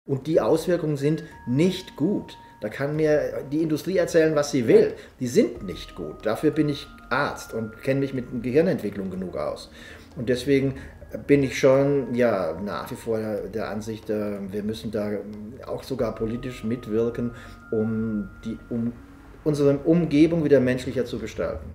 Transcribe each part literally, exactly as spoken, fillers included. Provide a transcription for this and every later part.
Und die Auswirkungen sind nicht gut. Da kann mir die Industrie erzählen, was sie will. Die sind nicht gut. Dafür bin ich Arzt und kenne mich mit Gehirnentwicklung genug aus. Und deswegen bin ich schon ja, nach wie vor der Ansicht, wir müssen da auch sogar politisch mitwirken, um, die, um unsere Umgebung wieder menschlicher zu gestalten.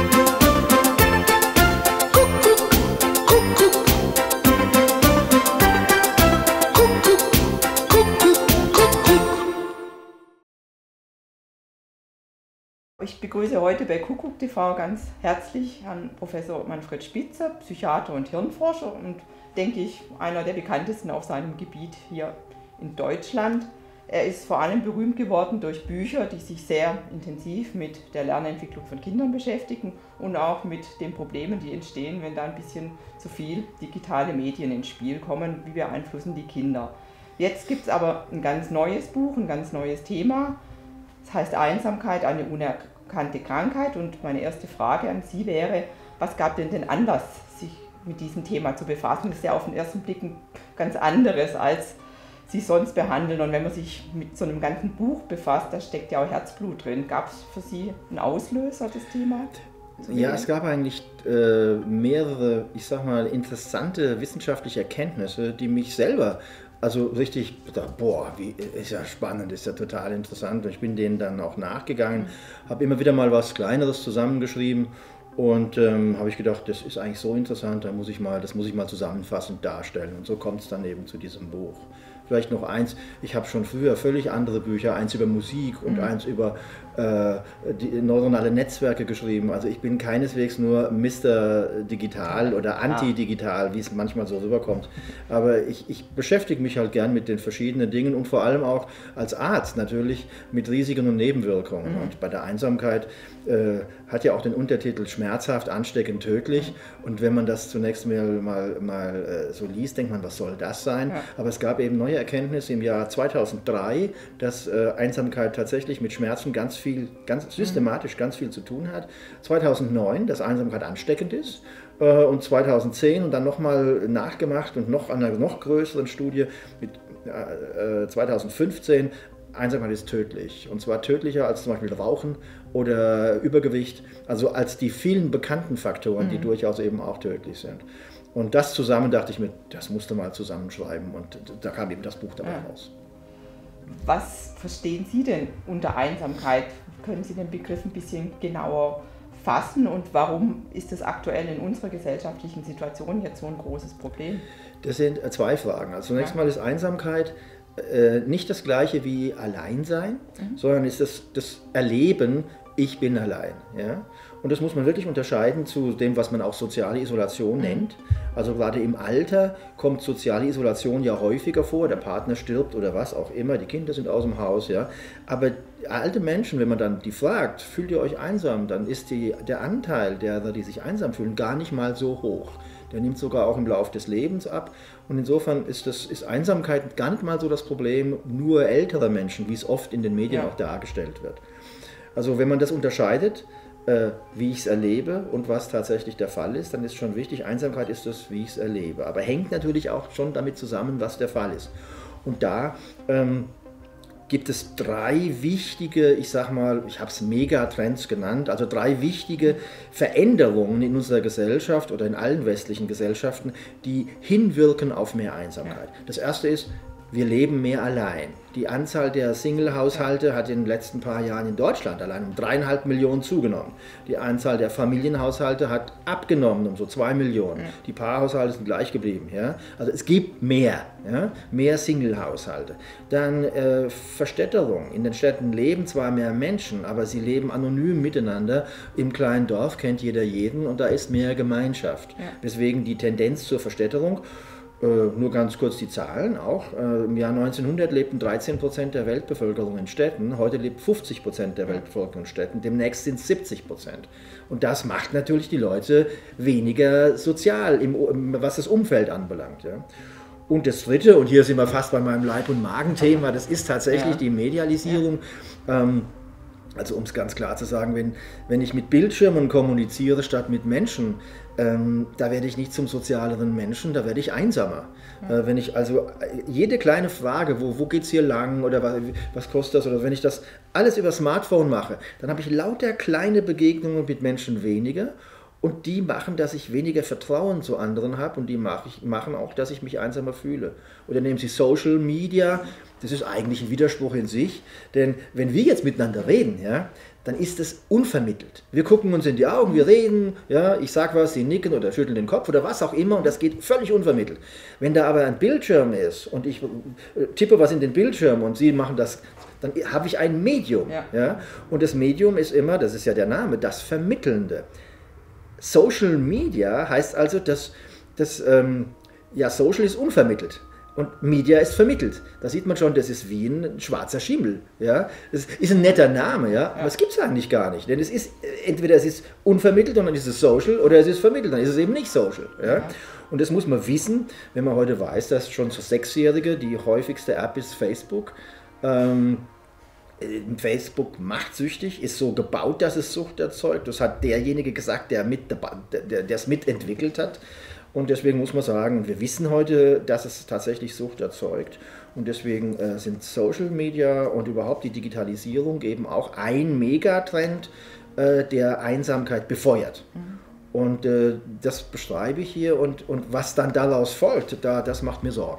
Ich begrüße heute bei Kuckuck T V ganz herzlich Herrn Professor Manfred Spitzer, Psychiater und Hirnforscher und, denke ich, einer der bekanntesten auf seinem Gebiet hier in Deutschland. Er ist vor allem berühmt geworden durch Bücher, die sich sehr intensiv mit der Lernentwicklung von Kindern beschäftigen und auch mit den Problemen, die entstehen, wenn da ein bisschen zu viel digitale Medien ins Spiel kommen. Wie beeinflussen die Kinder? Jetzt gibt es aber ein ganz neues Buch, ein ganz neues Thema. Das heißt Einsamkeit, eine unerkannte Krankheit. Und meine erste Frage an Sie wäre, was gab denn den Anlass, sich mit diesem Thema zu befassen? Das ist ja auf den ersten Blick ein ganz anderes, als Sie sonst behandeln. Und wenn man sich mit so einem ganzen Buch befasst, da steckt ja auch Herzblut drin. Gab es für Sie einen Auslöser, das Thema? Ja, es gab eigentlich äh, mehrere, ich sag mal, interessante wissenschaftliche Erkenntnisse, die mich selber also richtig, boah, wie, ist ja spannend, ist ja total interessant. Und ich bin denen dann auch nachgegangen, habe immer wieder mal was Kleineres zusammengeschrieben und ähm, habe ich gedacht, das ist eigentlich so interessant, da muss ich mal, das muss ich mal zusammenfassend darstellen. Und so kommt es dann eben zu diesem Buch. Vielleicht noch eins, ich habe schon früher völlig andere Bücher, eins über Musik und mhm. eins über äh, die neuronale Netzwerke geschrieben. Also ich bin keineswegs nur Mister Digital oder Anti-Digital, wie es manchmal so rüberkommt. Aber ich, ich beschäftige mich halt gern mit den verschiedenen Dingen und vor allem auch als Arzt natürlich mit Risiken und Nebenwirkungen. Mhm. Und bei der Einsamkeit äh, hat ja auch den Untertitel schmerzhaft, ansteckend, tödlich. Und wenn man das zunächst mal, mal, mal äh, so liest, denkt man, was soll das sein? Ja. Aber es gab eben neue Erkenntnis im Jahr zweitausenddrei, dass äh, Einsamkeit tatsächlich mit Schmerzen ganz viel, ganz systematisch ganz viel zu tun hat. zweitausendneun, dass Einsamkeit ansteckend ist. Äh, und zweitausendzehn und dann nochmal nachgemacht und noch an einer noch größeren Studie mit äh, zweitausendfünfzehn, Einsamkeit ist tödlich. Und zwar tödlicher als zum Beispiel Rauchen oder Übergewicht, also als die vielen bekannten Faktoren, mhm. die durchaus eben auch tödlich sind. Und das zusammen dachte ich mir, das musste mal zusammenschreiben und da kam eben das Buch dabei ja. raus. Was verstehen Sie denn unter Einsamkeit? Können Sie den Begriff ein bisschen genauer fassen und warum ist das aktuell in unserer gesellschaftlichen Situation jetzt so ein großes Problem? Das sind zwei Fragen. Also zunächst ja. mal ist Einsamkeit äh, nicht das gleiche wie Alleinsein, mhm. sondern ist das, das Erleben, ich bin allein. Ja? Und das muss man wirklich unterscheiden zu dem, was man auch soziale Isolation nennt. Also gerade im Alter kommt soziale Isolation ja häufiger vor, der Partner stirbt oder was auch immer, die Kinder sind aus dem Haus. Ja. Aber alte Menschen, wenn man dann die fragt, fühlt ihr euch einsam, dann ist die, der Anteil derer, die sich einsam fühlen, gar nicht mal so hoch. Der nimmt sogar auch im Laufe des Lebens ab. Und insofern ist, das, ist Einsamkeit gar nicht mal so das Problem nur älterer Menschen, wie es oft in den Medien ja. auch dargestellt wird. Also wenn man das unterscheidet, äh, wie ich es erlebe und was tatsächlich der Fall ist, dann ist schon wichtig, Einsamkeit ist das, wie ich es erlebe. Aber hängt natürlich auch schon damit zusammen, was der Fall ist. Und da ähm, gibt es drei wichtige, ich sag mal, ich habe es Megatrends genannt, also drei wichtige Veränderungen in unserer Gesellschaft oder in allen westlichen Gesellschaften, die hinwirken auf mehr Einsamkeit. Das erste ist, wir leben mehr allein. Die Anzahl der Single-Haushalte hat in den letzten paar Jahren in Deutschland allein um dreieinhalb Millionen zugenommen. Die Anzahl der Familienhaushalte hat abgenommen um so zwei Millionen. Ja. Die Paarhaushalte sind gleich geblieben. Ja? Also es gibt mehr, ja? mehr Single-Haushalte. Dann äh, Verstädterung. In den Städten leben zwar mehr Menschen, aber sie leben anonym miteinander. Im kleinen Dorf kennt jeder jeden und da ist mehr Gemeinschaft. Ja. Deswegen die Tendenz zur Verstädterung. Äh, nur ganz kurz die Zahlen auch. Äh, Im Jahr neunzehnhundert lebten dreizehn Prozent der Weltbevölkerung in Städten, heute lebt fünfzig Prozent der Weltbevölkerung in Städten, demnächst sind es siebzig Prozent. Und das macht natürlich die Leute weniger sozial, im, was das Umfeld anbelangt. Ja. Und das Dritte, und hier sind wir fast bei meinem Leib- und Magenthema, das ist tatsächlich ja. die Medialisierung. Ja. Ähm, Also um es ganz klar zu sagen, wenn, wenn ich mit Bildschirmen kommuniziere statt mit Menschen, ähm, da werde ich nicht zum sozialeren Menschen, da werde ich einsamer. Ja. Äh, wenn ich also jede kleine Frage, wo, wo geht es hier lang oder was, was kostet das, oder wenn ich das alles über Smartphone mache, dann habe ich lauter kleine Begegnungen mit Menschen weniger. Und die machen, dass ich weniger Vertrauen zu anderen habe, und die mach ich, machen auch, dass ich mich einsamer fühle. Oder nehmen Sie Social Media, das ist eigentlich ein Widerspruch in sich, denn wenn wir jetzt miteinander reden, ja, dann ist es unvermittelt. Wir gucken uns in die Augen, wir reden, ja, ich sage was, Sie nicken oder schütteln den Kopf oder was auch immer, und das geht völlig unvermittelt. Wenn da aber ein Bildschirm ist und ich tippe was in den Bildschirm und Sie machen das, dann habe ich ein Medium. Ja. Ja, und das Medium ist immer, das ist ja der Name, das Vermittelnde. Social Media heißt also, dass das, ähm, ja, Social ist unvermittelt und Media ist vermittelt. Da sieht man schon, das ist wie ein schwarzer Schimmel. Ja? Das ist ein netter Name, ja? Aber es gibt es eigentlich gar nicht. Denn es ist, entweder es ist unvermittelt und dann ist es Social, oder es ist vermittelt, dann ist es eben nicht Social. Ja? Ja. Und das muss man wissen, wenn man heute weiß, dass schon für Sechsjährige die häufigste App ist Facebook. Ähm, Facebook macht süchtig, ist so gebaut, dass es Sucht erzeugt. Das hat derjenige gesagt, der mit, der, der es mitentwickelt hat. Und deswegen muss man sagen, wir wissen heute, dass es tatsächlich Sucht erzeugt. Und deswegen äh, sind Social Media und überhaupt die Digitalisierung eben auch ein Megatrend, äh, der Einsamkeit befeuert. Mhm. Und äh, das beschreibe ich hier. Und, und was dann daraus folgt, da, das macht mir Sorgen.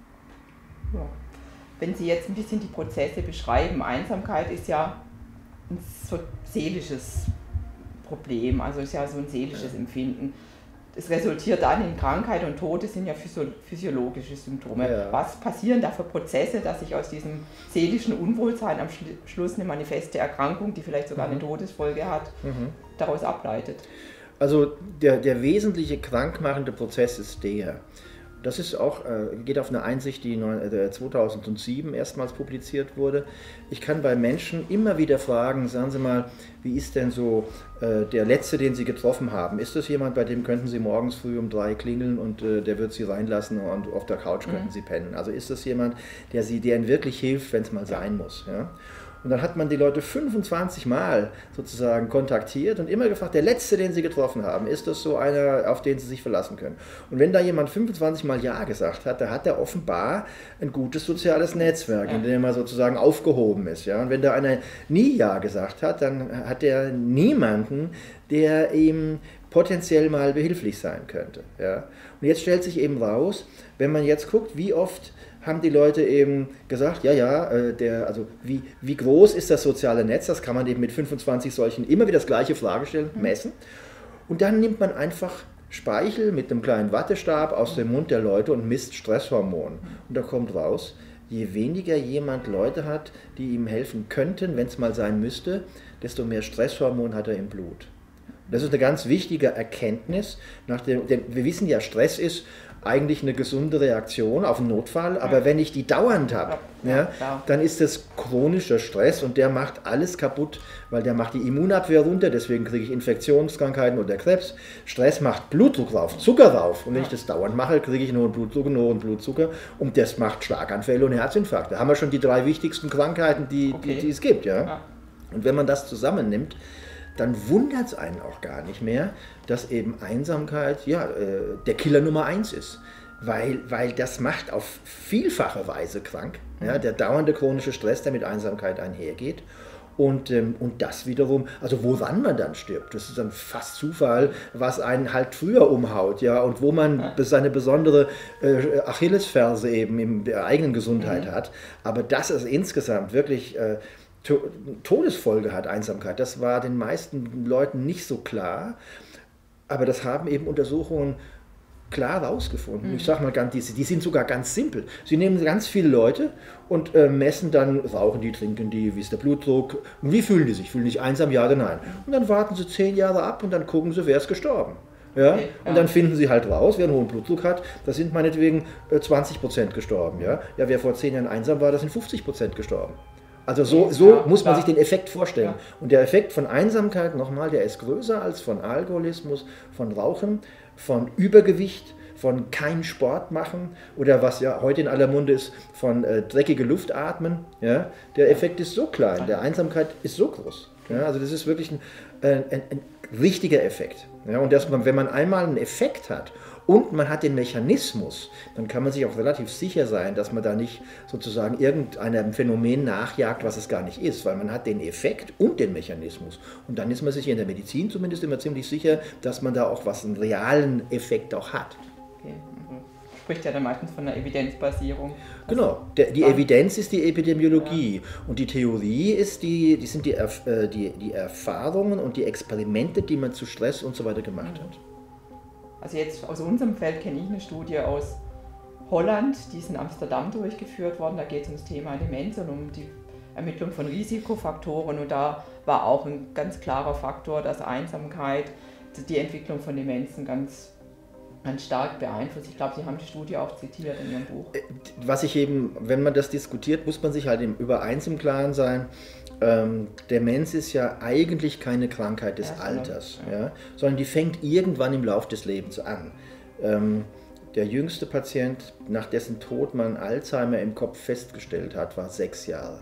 Ja. Wenn Sie jetzt ein bisschen die Prozesse beschreiben, Einsamkeit ist ja ein so seelisches Problem, also ist ja so ein seelisches ja. Empfinden. Es resultiert dann in Krankheit und Tod, das sind ja physiologische Symptome. Ja. Was passieren da für Prozesse, dass sich aus diesem seelischen Unwohlsein am Schluss eine manifeste Erkrankung, die vielleicht sogar eine Todesfolge hat, mhm. daraus ableitet? Also der, der wesentliche krankmachende Prozess ist der, das ist auch, äh, geht auf eine Einsicht, die zweitausendsieben erstmals publiziert wurde. Ich kann bei Menschen immer wieder fragen, sagen Sie mal, wie ist denn so äh, der Letzte, den Sie getroffen haben? Ist das jemand, bei dem könnten Sie morgens früh um drei klingeln und äh, der wird Sie reinlassen und auf der Couch könnten mhm. Sie pennen? Also ist das jemand, der Sie, der Ihnen wirklich hilft, wenn es mal sein muss? Ja? Und dann hat man die Leute fünfundzwanzig Mal sozusagen kontaktiert und immer gefragt, der Letzte, den Sie getroffen haben, ist das so einer, auf den Sie sich verlassen können? Und wenn da jemand fünfundzwanzig Mal Ja gesagt hat, da hat er offenbar ein gutes soziales Netzwerk, in dem er sozusagen aufgehoben ist. Ja? Und wenn da einer nie Ja gesagt hat, dann hat er niemanden, der ihm potenziell mal behilflich sein könnte. Ja? Und jetzt stellt sich eben raus, wenn man jetzt guckt, wie oft haben die Leute eben gesagt, ja, ja, der, also wie, wie groß ist das soziale Netz, das kann man eben mit fünfundzwanzig solchen immer wieder das gleiche Frage stellen, messen. Und dann nimmt man einfach Speichel mit einem kleinen Wattestab aus dem Mund der Leute und misst Stresshormon. Und da kommt raus, je weniger jemand Leute hat, die ihm helfen könnten, wenn es mal sein müsste, desto mehr Stresshormon hat er im Blut. Das ist eine ganz wichtige Erkenntnis. Nach dem, denn wir wissen ja, Stress ist eigentlich eine gesunde Reaktion auf einen Notfall, aber ja. wenn ich die dauernd habe, ja, ja, dann ist das chronischer Stress und der macht alles kaputt, weil der macht die Immunabwehr runter, deswegen kriege ich Infektionskrankheiten oder Krebs. Stress macht Blutdruck rauf, Zucker rauf, und wenn ja. ich das dauernd mache, kriege ich nur einen Blutdruck, nur einen Blutzucker, und das macht Schlaganfälle und Herzinfarkte. Da haben wir schon die drei wichtigsten Krankheiten, die, okay. die, die es gibt. Ja? Ja. Und wenn man das zusammennimmt, dann wundert es einen auch gar nicht mehr, dass eben Einsamkeit ja, äh, der Killer Nummer eins ist. Weil, weil das macht auf vielfache Weise krank, ja, der dauernde chronische Stress, der mit Einsamkeit einhergeht. Und, ähm, und das wiederum, also woran man dann stirbt, das ist dann fast Zufall, was einen halt früher umhaut, ja, und wo man ja. seine besondere äh, Achillesferse eben in der eigenen Gesundheit mhm. hat. Aber das ist insgesamt wirklich äh, Todesfolge hat, Einsamkeit. Das war den meisten Leuten nicht so klar, aber das haben eben Untersuchungen klar rausgefunden. Mhm. Ich sage mal, ganz, die, die sind sogar ganz simpel. Sie nehmen ganz viele Leute und äh, messen dann, rauchen die, trinken die, wie ist der Blutdruck und wie fühlen die sich? Fühlen die sich einsam? Ja oder nein? Und dann warten sie zehn Jahre ab und dann gucken sie, wer ist gestorben. Ja? Okay, und ja. dann finden sie halt raus, wer einen hohen Blutdruck hat, da sind meinetwegen äh, zwanzig Prozent gestorben. Ja? Ja, wer vor zehn Jahren einsam war, da sind fünfzig Prozent gestorben. Also so, so ja, muss man klar. sich den Effekt vorstellen. Ja. Und der Effekt von Einsamkeit, nochmal, der ist größer als von Alkoholismus, von Rauchen, von Übergewicht, von keinen Sport machen oder was ja heute in aller Munde ist, von äh, dreckige Luft atmen. Ja? Der Effekt ist so klein, der Einsamkeit ist so groß. Ja? Also das ist wirklich ein, äh, ein, ein richtiger Effekt. Ja? Und dass man, wenn man einmal einen Effekt hat und man hat den Mechanismus, dann kann man sich auch relativ sicher sein, dass man da nicht sozusagen irgendeinem Phänomen nachjagt, was es gar nicht ist, weil man hat den Effekt und den Mechanismus. Und dann ist man sich in der Medizin zumindest immer ziemlich sicher, dass man da auch was, einen realen Effekt auch hat. Okay. Spricht ja dann meistens von einer Evidenzbasierung. Genau, der, die Evidenz ist die Epidemiologie, ja. Und die Theorie ist die, die sind die, äh, die, die Erfahrungen und die Experimente, die man zu Stress und so weiter gemacht hat. Also jetzt aus unserem Feld kenne ich eine Studie aus Holland, die ist in Amsterdam durchgeführt worden. Da geht es um das Thema Demenz und um die Ermittlung von Risikofaktoren. Und da war auch ein ganz klarer Faktor, dass Einsamkeit die Entwicklung von Demenzen ganz, ganz stark beeinflusst. Ich glaube, Sie haben die Studie auch zitiert in Ihrem Buch. Was ich eben, wenn man das diskutiert, muss man sich halt über eins im Klaren sein. Ähm, Demenz ist ja eigentlich keine Krankheit des ja, Alters, ja. Ja, sondern die fängt irgendwann im Lauf des Lebens an. Ähm, der jüngste Patient, nach dessen Tod man Alzheimer im Kopf festgestellt hat, war sechs Jahre.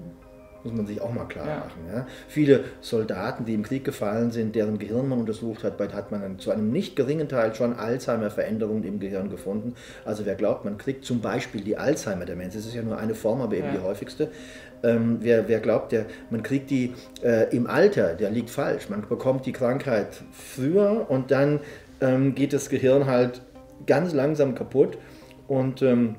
Muss man sich auch mal klar ja. machen. Ja. Viele Soldaten, die im Krieg gefallen sind, deren Gehirn man untersucht hat, hat man zu einem nicht geringen Teil schon Alzheimer-Veränderungen im Gehirn gefunden. Also wer glaubt, man kriegt zum Beispiel die Alzheimer-Demenz, das ist ja nur eine Form, aber eben ja. die häufigste. Ähm, wer, wer glaubt, der, man kriegt die äh, im Alter, der liegt falsch. Man bekommt die Krankheit früher und dann ähm, geht das Gehirn halt ganz langsam kaputt. Und ähm,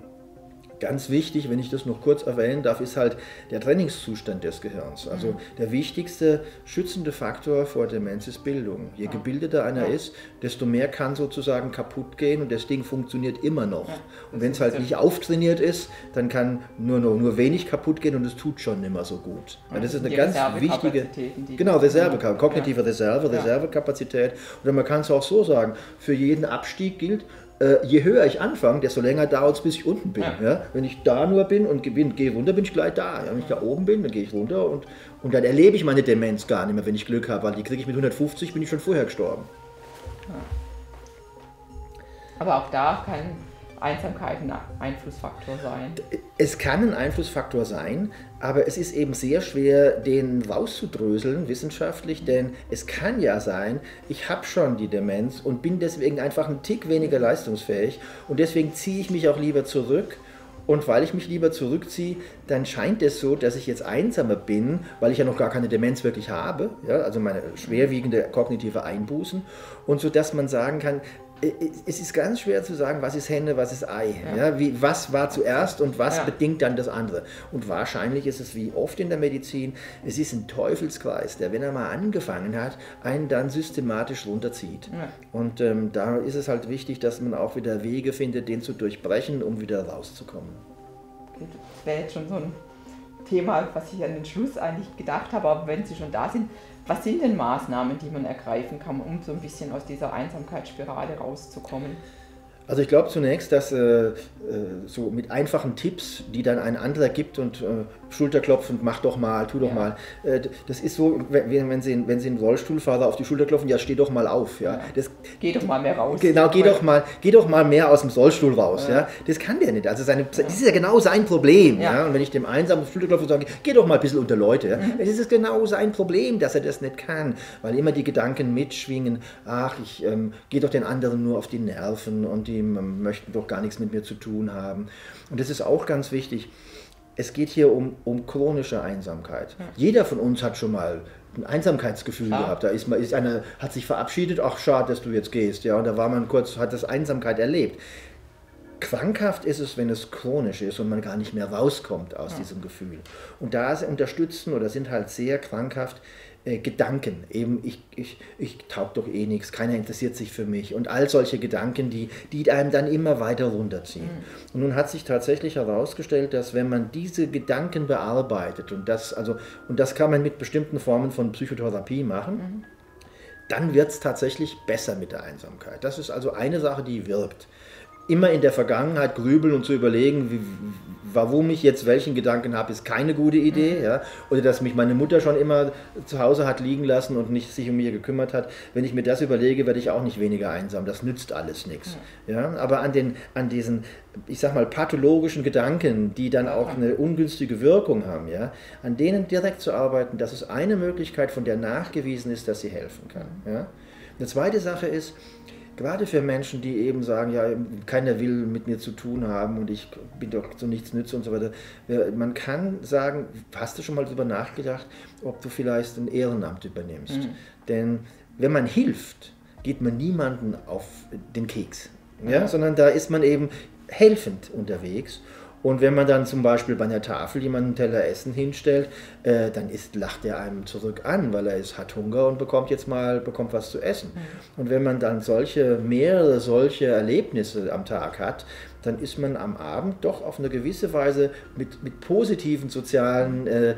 ganz wichtig, wenn ich das noch kurz erwähnen darf, ist halt der Trainingszustand des Gehirns. Also mhm. der wichtigste schützende Faktor vor Demenz ist Bildung. Je ja. gebildeter einer ja. ist, desto mehr kann sozusagen kaputt gehen und das Ding funktioniert immer noch. Ja. Und wenn es halt nicht auftrainiert ist, dann kann nur, nur, nur wenig kaputt gehen und es tut schon nicht mehr so gut. Ja, das ist eine ganz wichtige, genau, Reserve, kognitive ja. Reserve, Reservekapazität. Oder man kann es auch so sagen, für jeden Abstieg gilt, je höher ich anfange, desto länger dauert es, bis ich unten bin. Ja. Ja? Wenn ich da nur bin und bin, gehe runter, bin ich gleich da. Ja? Wenn ich da oben bin, dann gehe ich runter und, und dann erlebe ich meine Demenz gar nicht mehr, wenn ich Glück habe, weil die kriege ich mit hundertfünfzig, bin ich schon vorher gestorben. Ja. Aber auch da kann Einsamkeit ein Einflussfaktor sein. Es kann ein Einflussfaktor sein, aber es ist eben sehr schwer, den rauszudröseln wissenschaftlich, denn es kann ja sein, ich habe schon die Demenz und bin deswegen einfach einen Tick weniger leistungsfähig und deswegen ziehe ich mich auch lieber zurück. Und weil ich mich lieber zurückziehe, dann scheint es so, dass ich jetzt einsamer bin, weil ich ja noch gar keine Demenz wirklich habe, ja, also meine schwerwiegende kognitive Einbußen, und so dass man sagen kann, es ist ganz schwer zu sagen, was ist Henne, was ist Ei. Ja. Ja, wie, was war zuerst und was ja. bedingt dann das andere. Und wahrscheinlich ist es wie oft in der Medizin, es ist ein Teufelskreis, der, wenn er mal angefangen hat, einen dann systematisch runterzieht. Ja. Und ähm, da ist es halt wichtig, dass man auch wieder Wege findet, den zu durchbrechen, um wieder rauszukommen. Okay, das wäre jetzt schon so ein Thema, was ich an den Schluss eigentlich gedacht habe, aber wenn Sie schon da sind, was sind denn Maßnahmen, die man ergreifen kann, um so ein bisschen aus dieser Einsamkeitsspirale rauszukommen? Also ich glaube zunächst, dass äh, so mit einfachen Tipps, die dann ein anderer gibt und äh, Schulterklopfend, mach doch mal, tu doch ja. mal, äh, das ist so, wenn, wenn, Sie, wenn Sie einen Rollstuhlfahrer auf die Schulter klopfen, ja, steh doch mal auf. Ja. Ja. Das, geh doch mal mehr raus. Genau, geh doch mal, geh doch mal mehr aus dem Rollstuhl raus. Ja. Ja. Das kann der nicht. Also seine, ja. das ist ja genau sein Problem. Ja. Ja. Und wenn ich dem einsam auf die Schulter klopfe und sage, geh doch mal ein bisschen unter Leute, ja. mhm. das ist genau sein Problem, dass er das nicht kann. Weil immer die Gedanken mitschwingen, ach, ich ähm, gehe doch den anderen nur auf die Nerven und die möchten doch gar nichts mit mir zu tun haben. Und das ist auch ganz wichtig. Es geht hier um, um chronische Einsamkeit. Ja. Jeder von uns hat schon mal ein Einsamkeitsgefühl ja. gehabt. Da ist, man, ist einer, hat sich verabschiedet, ach schade, dass du jetzt gehst. Ja, und da war man kurz, hat das Einsamkeit erlebt. Krankhaft ist es, wenn es chronisch ist und man gar nicht mehr rauskommt aus ja. diesem Gefühl. Und da unterstützen oder sind halt sehr krankhaft äh, Gedanken. Eben, ich, ich, ich taug doch eh nichts, keiner interessiert sich für mich. Und all solche Gedanken, die, die einem dann immer weiter runterziehen. Mhm. Und nun hat sich tatsächlich herausgestellt, dass wenn man diese Gedanken bearbeitet, und das, also, und das kann man mit bestimmten Formen von Psychotherapie machen, mhm. dann wird es tatsächlich besser mit der Einsamkeit. Das ist also eine Sache, die wirkt. immer in der Vergangenheit grübeln und zu überlegen, wie, warum ich jetzt welchen Gedanken habe, ist keine gute Idee. Mhm. Ja? Oder dass mich meine Mutter schon immer zu Hause hat liegen lassen und nicht sich um mich gekümmert hat. Wenn ich mir das überlege, werde ich auch nicht weniger einsam. Das nützt alles nichts. Mhm. Ja? Aber an, den, an diesen, ich sag mal, pathologischen Gedanken, die dann auch eine ungünstige Wirkung haben, ja? An denen direkt zu arbeiten, das ist eine Möglichkeit, von der nachgewiesen ist, dass sie helfen kann. Ja? Eine zweite Sache ist, gerade für Menschen, die eben sagen, ja, keiner will mit mir zu tun haben und ich bin doch so nichts nütze und so weiter. Man kann sagen, hast du schon mal darüber nachgedacht, ob du vielleicht ein Ehrenamt übernimmst? Mhm. Denn wenn man hilft, geht man niemanden auf den Keks, ja? Sondern da ist man eben helfend unterwegs. Und wenn man dann zum Beispiel bei einer Tafel jemanden einen Teller Essen hinstellt, äh, dann ist, lacht er einem zurück an, weil er ist, hat Hunger und bekommt jetzt mal bekommt was zu essen. Mhm. Und wenn man dann solche, mehrere solche Erlebnisse am Tag hat, dann ist man am Abend doch auf eine gewisse Weise mit, mit positiven sozialen äh,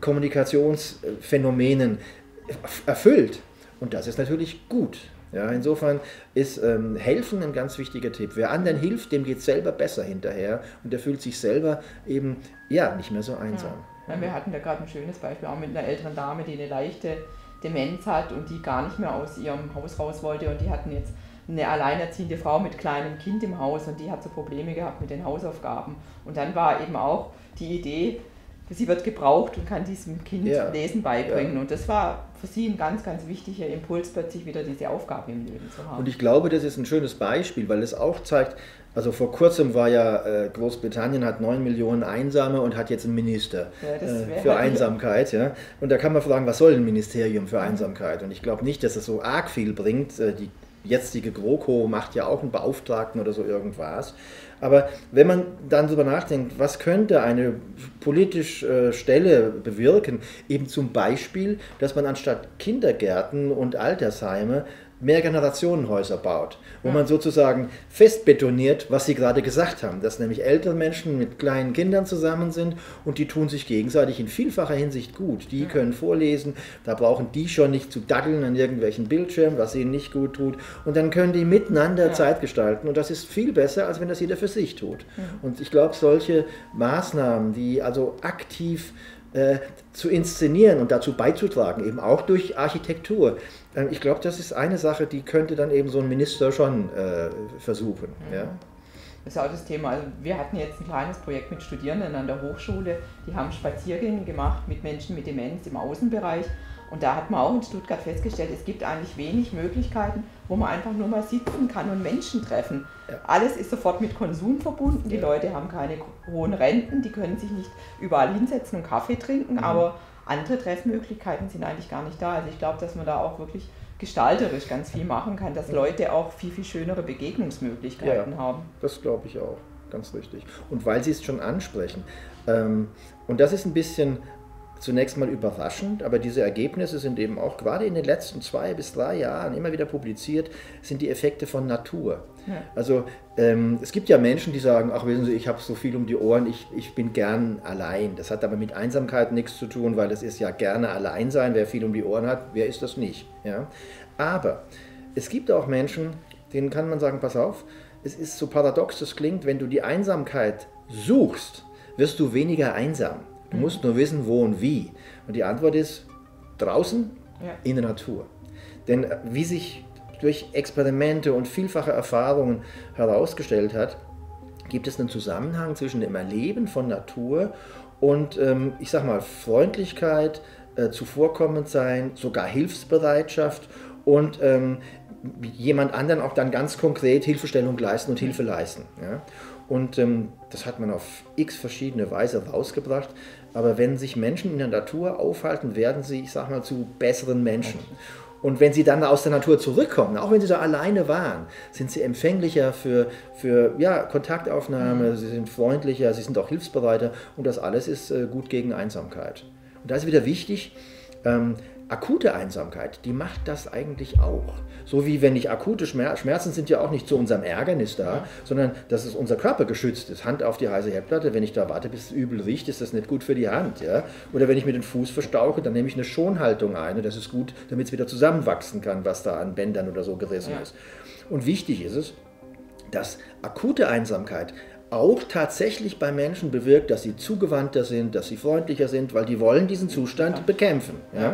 Kommunikationsphänomenen erfüllt. Und das ist natürlich gut. Ja, insofern ist ähm, Helfen ein ganz wichtiger Tipp. Wer anderen hilft, dem geht es selber besser hinterher und der fühlt sich selber eben ja, nicht mehr so einsam. Ja. Ja, wir hatten da gerade ein schönes Beispiel auch mit einer älteren Dame, die eine leichte Demenz hat und die gar nicht mehr aus ihrem Haus raus wollte und die hatten jetzt eine alleinerziehende Frau mit kleinem Kind im Haus und die hat so Probleme gehabt mit den Hausaufgaben. Und dann war eben auch die Idee, sie wird gebraucht und kann diesem Kind ja. Lesen beibringen. Ja. Und das war für sie ein ganz, ganz wichtiger Impuls, plötzlich wieder diese Aufgabe im Leben zu haben. Und ich glaube, das ist ein schönes Beispiel, weil es auch zeigt, also vor kurzem war ja äh, Großbritannien hat neun Millionen Einsame und hat jetzt einen Minister ja, äh, für Einsamkeit. Ja? Und da kann man fragen, was soll ein Ministerium für Einsamkeit? Und ich glaube nicht, dass es so arg viel bringt. Äh, die jetzige GroKo macht ja auch einen Beauftragten oder so irgendwas. Aber wenn man dann darüber nachdenkt, was könnte eine politische Stelle bewirken, eben zum Beispiel, dass man anstatt Kindergärten und Altersheime Mehrgenerationenhäuser baut, wo ja. man sozusagen festbetoniert, was Sie gerade gesagt haben, dass nämlich ältere Menschen mit kleinen Kindern zusammen sind und die tun sich gegenseitig in vielfacher Hinsicht gut. Die ja. können vorlesen, da brauchen die schon nicht zu daddeln an irgendwelchen Bildschirmen, was ihnen nicht gut tut, und dann können die miteinander ja. Zeit gestalten und das ist viel besser, als wenn das jeder für sich tut. Ja. Und ich glaube, solche Maßnahmen, die also aktiv Äh, zu inszenieren und dazu beizutragen, eben auch durch Architektur. Äh, ich glaube, das ist eine Sache, die könnte dann eben so ein Minister schon äh, versuchen. Mhm. Ja. Das ist auch das Thema. Also wir hatten jetzt ein kleines Projekt mit Studierenden an der Hochschule, die haben Spaziergänge gemacht mit Menschen mit Demenz im Außenbereich. Und da hat man auch in Stuttgart festgestellt, es gibt eigentlich wenig Möglichkeiten, wo man einfach nur mal sitzen kann und Menschen treffen. Ja. Alles ist sofort mit Konsum verbunden, die ja. Leute haben keine hohen Renten, die können sich nicht überall hinsetzen und Kaffee trinken, mhm. aber andere Treffmöglichkeiten sind eigentlich gar nicht da. Also ich glaube, dass man da auch wirklich gestalterisch ganz viel machen kann, dass Leute auch viel, viel schönere Begegnungsmöglichkeiten ja, haben. Das glaube ich auch, ganz richtig. Und weil Sie es schon ansprechen, ähm, und das ist ein bisschen zunächst mal überraschend, aber diese Ergebnisse sind eben auch gerade in den letzten zwei bis drei Jahren immer wieder publiziert, sind die Effekte von Natur. Ja. Also ähm, es gibt ja Menschen, die sagen, ach wissen Sie, ich habe so viel um die Ohren, ich, ich bin gern allein. Das hat aber mit Einsamkeit nichts zu tun, weil es ist ja gerne allein sein, wer viel um die Ohren hat, wer ist das nicht? Ja? Aber es gibt auch Menschen, denen kann man sagen, pass auf, es ist so paradox, das klingt, wenn du die Einsamkeit suchst, wirst du weniger einsam. Du musst nur wissen, wo und wie. Und die Antwort ist draußen ja. in der Natur. Denn wie sich durch Experimente und vielfache Erfahrungen herausgestellt hat, gibt es einen Zusammenhang zwischen dem Erleben von Natur und, ähm, ich sag mal, Freundlichkeit, äh, zuvorkommend sein, sogar Hilfsbereitschaft und ähm, jemand anderen auch dann ganz konkret Hilfestellung leisten und Hilfe leisten. Ja? Und ähm, das hat man auf x verschiedene Weise rausgebracht. Aber wenn sich Menschen in der Natur aufhalten, werden sie, ich sag mal, zu besseren Menschen. Und wenn sie dann aus der Natur zurückkommen, auch wenn sie da alleine waren, sind sie empfänglicher für, für ja, Kontaktaufnahme, mhm. sie sind freundlicher, sie sind auch hilfsbereiter und das alles ist äh, gut gegen Einsamkeit. Und da ist wieder wichtig, ähm, akute Einsamkeit, die macht das eigentlich auch. So wie wenn nicht akute Schmerzen, Schmerzen sind ja auch nicht zu unserem Ärgernis da, ja. sondern dass es unser Körper geschützt ist. Hand auf die heiße Herdplatte, wenn ich da warte, bis es übel riecht, ist das nicht gut für die Hand. Ja? Oder wenn ich mir den Fuß verstauche, dann nehme ich eine Schonhaltung ein und das ist gut, damit es wieder zusammenwachsen kann, was da an Bändern oder so gerissen ja. ist. Und wichtig ist es, dass akute Einsamkeit auch tatsächlich bei Menschen bewirkt, dass sie zugewandter sind, dass sie freundlicher sind, weil die wollen diesen Zustand bekämpfen. Ja?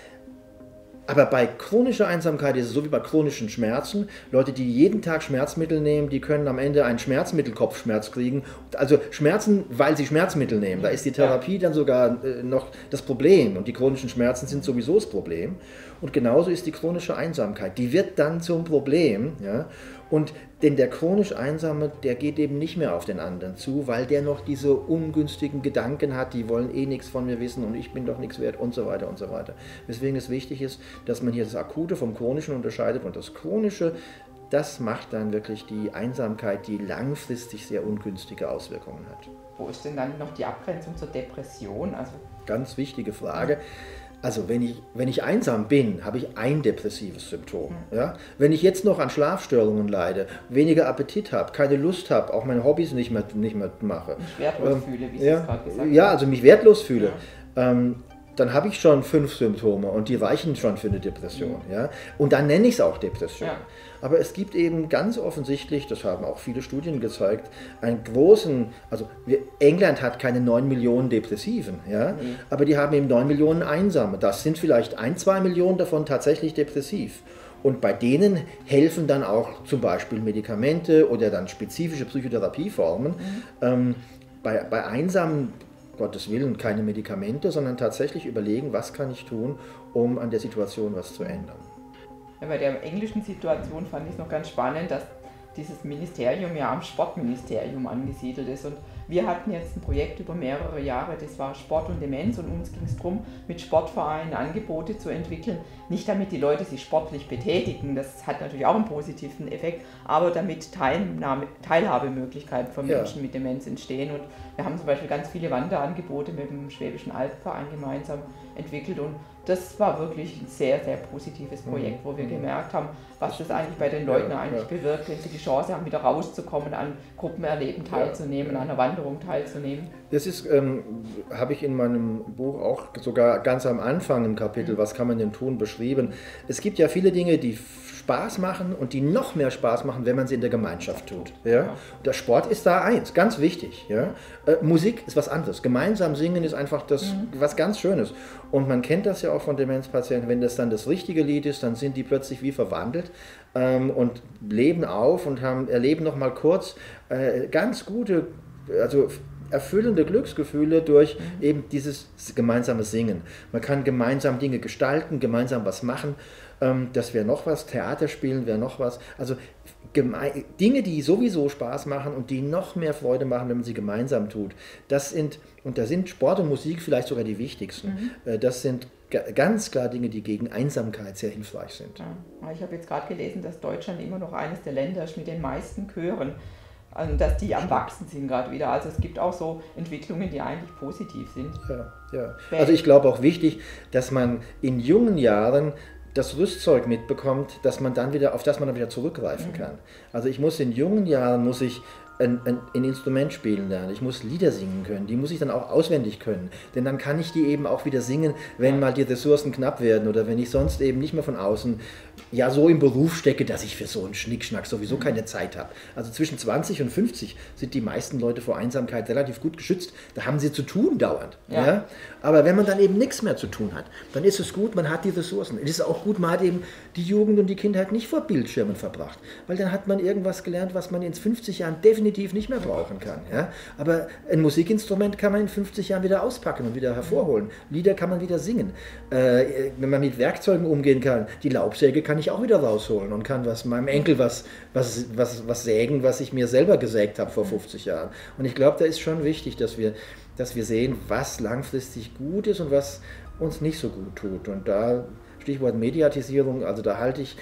Aber bei chronischer Einsamkeit ist es so wie bei chronischen Schmerzen. Leute, die jeden Tag Schmerzmittel nehmen, die können am Ende einen Schmerzmittelkopfschmerz kriegen. Also Schmerzen, weil sie Schmerzmittel nehmen. Da ist die Therapie dann sogar äh, noch das Problem. Und die chronischen Schmerzen sind sowieso das Problem. Und genauso ist die chronische Einsamkeit. Die wird dann zum Problem. Ja? Und denn der chronisch Einsame, der geht eben nicht mehr auf den anderen zu, weil der noch diese ungünstigen Gedanken hat, die wollen eh nichts von mir wissen und ich bin doch nichts wert und so weiter und so weiter. Weswegen es wichtig ist, dass man hier das Akute vom Chronischen unterscheidet und das Chronische, das macht dann wirklich die Einsamkeit, die langfristig sehr ungünstige Auswirkungen hat. Wo ist denn dann noch die Abgrenzung zur Depression? Also ganz wichtige Frage. Also wenn ich, wenn ich einsam bin, habe ich ein depressives Symptom. Ja? Wenn ich jetzt noch an Schlafstörungen leide, weniger Appetit habe, keine Lust habe, auch meine Hobbys nicht mehr, nicht mehr mache. Mich wertlos ähm, fühle, wie Sie ja, es gerade gesagt haben. Ja, also mich wertlos fühle. Ja. Ähm, dann habe ich schon fünf Symptome und die reichen schon für eine Depression. Ja. Ja? Und dann nenne ich es auch Depression. Ja. Aber es gibt eben ganz offensichtlich, das haben auch viele Studien gezeigt, einen großen, also wir, England hat keine neun Millionen Depressiven, ja? Mhm. Aber die haben eben neun Millionen Einsame. Das sind vielleicht ein, zwei Millionen davon tatsächlich depressiv. Und bei denen helfen dann auch zum Beispiel Medikamente oder dann spezifische Psychotherapieformen. Mhm. Ähm, bei, bei Einsamen, Gottes Willen, keine Medikamente, sondern tatsächlich überlegen, was kann ich tun, um an der Situation was zu ändern. Ja, bei der englischen Situation fand ich es noch ganz spannend, dass dieses Ministerium ja am Sportministerium angesiedelt ist. Und wir hatten jetzt ein Projekt über mehrere Jahre, das war Sport und Demenz, und uns ging es darum, mit Sportvereinen Angebote zu entwickeln. Nicht damit die Leute sich sportlich betätigen, das hat natürlich auch einen positiven Effekt, aber damit Teilnahme, Teilhabemöglichkeiten für Menschen ja. mit Demenz entstehen. Und wir haben zum Beispiel ganz viele Wanderangebote mit dem Schwäbischen Alpenverein gemeinsam entwickelt, und das war wirklich ein sehr, sehr positives Projekt, wo wir gemerkt haben, was das eigentlich bei den Leuten ja, eigentlich ja. bewirkt, wenn sie die Chance haben, wieder rauszukommen, an Gruppenerleben teilzunehmen, ja. an einer Wanderung teilzunehmen. Das ist, ähm, habe ich in meinem Buch auch sogar ganz am Anfang im Kapitel, mhm. was kann man denn tun, beschrieben. Es gibt ja viele Dinge, die Spaß machen und die noch mehr Spaß machen, wenn man sie in der Gemeinschaft tut. Ja? Ja. Der Sport ist da eins, ganz wichtig. Ja? Äh, Musik ist was anderes. Gemeinsam singen ist einfach das, mhm. was ganz Schönes. Und man kennt das ja auch von Demenzpatienten, wenn das dann das richtige Lied ist, dann sind die plötzlich wie verwandelt ähm, und leben auf und haben, erleben noch mal kurz äh, ganz gute, also erfüllende Glücksgefühle durch mhm. eben dieses gemeinsame Singen. Man kann gemeinsam Dinge gestalten, gemeinsam was machen. Ähm, das wäre noch was, Theater spielen wäre noch was. Also geme- Dinge, die sowieso Spaß machen und die noch mehr Freude machen, wenn man sie gemeinsam tut. Das sind, und da sind Sport und Musik vielleicht sogar die wichtigsten. Mhm. Äh, das sind g- ganz klar Dinge, die gegen Einsamkeit sehr hilfreich sind. Ja. Ich habe jetzt gerade gelesen, dass Deutschland immer noch eines der Länder ist mit den meisten Chören. Also, dass die am Wachsen sind gerade wieder. Also es gibt auch so Entwicklungen, die eigentlich positiv sind. Ja, ja. Also ich glaube auch wichtig, dass man in jungen Jahren das Rüstzeug mitbekommt, dass man dann wieder, auf das man dann wieder zurückgreifen mhm. kann. Also ich muss in jungen Jahren, muss ich ein, ein, ein Instrument spielen lernen, ich muss Lieder singen können, die muss ich dann auch auswendig können, denn dann kann ich die eben auch wieder singen, wenn ja. mal die Ressourcen knapp werden oder wenn ich sonst eben nicht mehr von außen ja so im Beruf stecke, dass ich für so einen Schnickschnack sowieso mhm. keine Zeit habe. Also zwischen zwanzig und fünfzig sind die meisten Leute vor Einsamkeit relativ gut geschützt, da haben sie zu tun dauernd. Ja. Ja? Aber wenn man dann eben nichts mehr zu tun hat, dann ist es gut, man hat die Ressourcen. Es ist auch gut, man hat eben die Jugend und die Kindheit nicht vor Bildschirmen verbracht, weil dann hat man irgendwas gelernt, was man in fünfzig Jahren definitiv nicht mehr brauchen kann. Ja? Aber ein Musikinstrument kann man in fünfzig Jahren wieder auspacken und wieder hervorholen. Lieder kann man wieder singen. Äh, wenn man mit Werkzeugen umgehen kann, die Laubsäge kann ich auch wieder rausholen und kann was meinem Enkel was, was, was, was sägen, was ich mir selber gesägt habe vor fünfzig Jahren. Und ich glaube, da ist schon wichtig, dass wir, dass wir sehen, was langfristig gut ist und was uns nicht so gut tut. Und da, Stichwort Mediatisierung, also da halte ich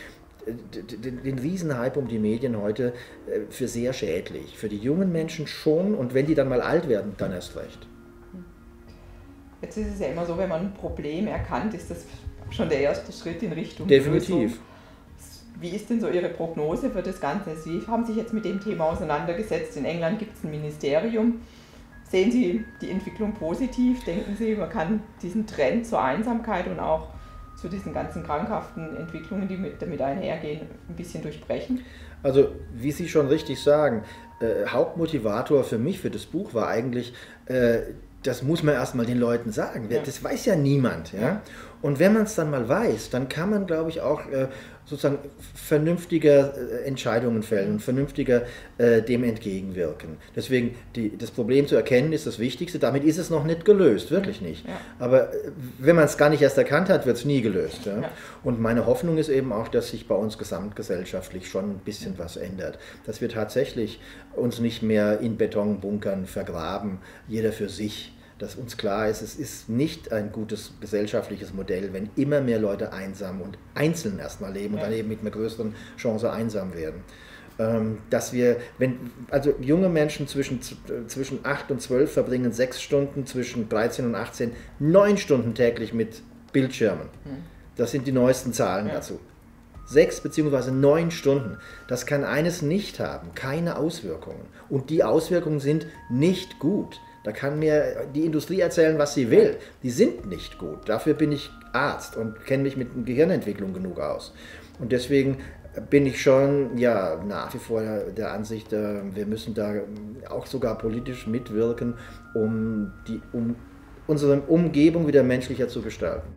den, den Riesenhype um die Medien heute für sehr schädlich. Für die jungen Menschen schon, und wenn die dann mal alt werden, dann erst recht. Jetzt ist es ja immer so, wenn man ein Problem erkannt, ist das schon der erste Schritt in Richtung Definitiv. Lösung. Wie ist denn so Ihre Prognose für das Ganze? Sie haben sich jetzt mit dem Thema auseinandergesetzt. In England gibt es ein Ministerium. Sehen Sie die Entwicklung positiv? Denken Sie, man kann diesen Trend zur Einsamkeit und auch zu diesen ganzen krankhaften Entwicklungen, die mit, damit einhergehen, ein bisschen durchbrechen? Also, wie Sie schon richtig sagen, äh, Hauptmotivator für mich, für das Buch war eigentlich, äh, das muss man erstmal den Leuten sagen. Ja. Das weiß ja niemand. Ja? Ja. Und wenn man es dann mal weiß, dann kann man, glaube ich, auch äh, sozusagen vernünftiger äh, Entscheidungen fällen und vernünftiger äh, dem entgegenwirken. Deswegen, die, das Problem zu erkennen ist das Wichtigste. Damit ist es noch nicht gelöst, wirklich nicht. Ja. Aber äh, wenn man es gar nicht erst erkannt hat, wird es nie gelöst. Ja? Ja. Und meine Hoffnung ist eben auch, dass sich bei uns gesamtgesellschaftlich schon ein bisschen was ändert. Dass wir tatsächlich uns nicht mehr in Betonbunkern vergraben, jeder für sich. Dass uns klar ist, es ist nicht ein gutes gesellschaftliches Modell, wenn immer mehr Leute einsam und einzeln erstmal leben und dann eben mit einer größeren Chance einsam werden. Ähm, dass wir, wenn, also junge Menschen zwischen, zwischen acht und zwölf verbringen sechs Stunden, zwischen dreizehn und achtzehn neun Stunden täglich mit Bildschirmen. Das sind die neuesten Zahlen ja. dazu. Sechs beziehungsweise neun Stunden. Das kann eines nicht haben, keine Auswirkungen. Und die Auswirkungen sind nicht gut. Da kann mir die Industrie erzählen, was sie will. Die sind nicht gut. Dafür bin ich Arzt und kenne mich mit Gehirnentwicklung genug aus. Und deswegen bin ich schon ja, nach wie vor der Ansicht, wir müssen da auch sogar politisch mitwirken, um, die, um unsere Umgebung wieder menschlicher zu gestalten.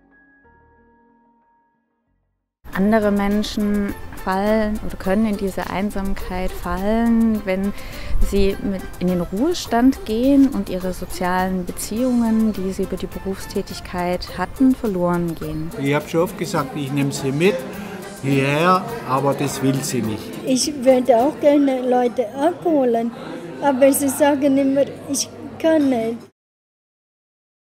Andere Menschen fallen oder können in diese Einsamkeit fallen, wenn sie mit in den Ruhestand gehen und ihre sozialen Beziehungen, die sie über die Berufstätigkeit hatten, verloren gehen. Ich habe schon oft gesagt, ich nehme sie mit hierher, aber das will sie nicht. Ich würde auch gerne Leute abholen, aber sie sagen immer, ich kann nicht.